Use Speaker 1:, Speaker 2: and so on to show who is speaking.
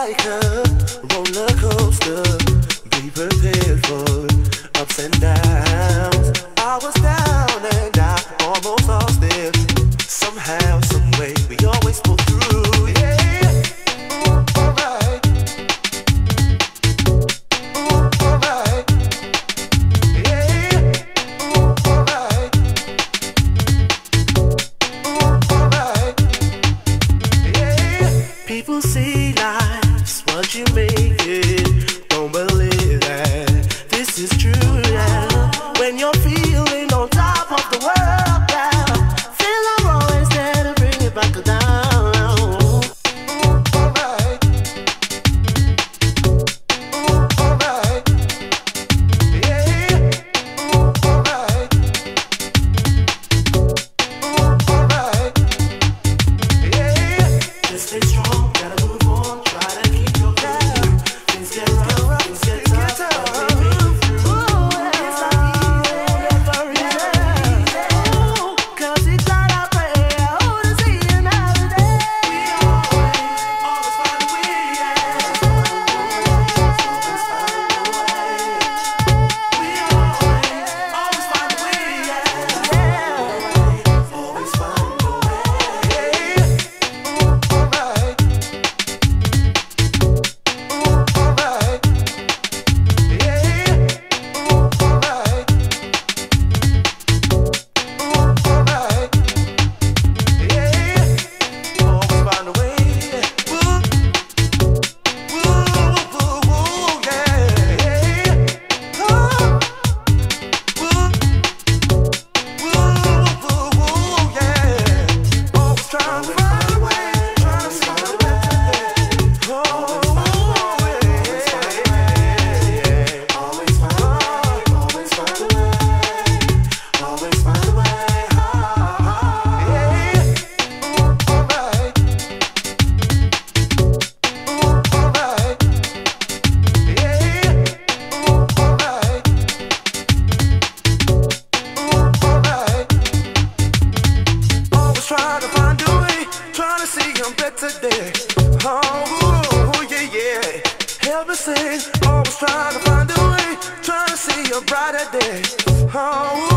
Speaker 1: like a roller coaster. Be prepared for ups and downs. I was down and I almost lost it. Somehow, some way, we always pull through. Yeah, alright. Alright. Yeah, alright. Alright. Yeah. People see life's what you make it. Don't believe that this is true now. When you're feeling on top of the world now, feel the roll instead of bring it back down. Alright. Alright. Yeah. Alright. Alright. Yeah. Just stay strong, gotta move on, try to keep your cool. Things get rough, things get tough, but we make it through. It's not easy, never easy. 'Cause it's not our prayer, oh, to see another day. We always find a way, yeah. Always find a way. We always find a way, yeah. Always find a way. Alright. Alright. Yeah. Alright. Alright. Yeah. Always find a way. Woo. Woo, woo, woo, yeah. Oh. Woo. Woo, woo, woo, yeah. Always trying to find a way, trying to see the way. Oh, yeah. Always find a way, always find a way, always find a way. Yeah. Alright. Alright. Yeah. Alright. Alright. Always trying to find a way, trying to see a better day. Oh, yeah, yeah. Help me sing. Always trying to find a way, trying to see a brighter day. Oh.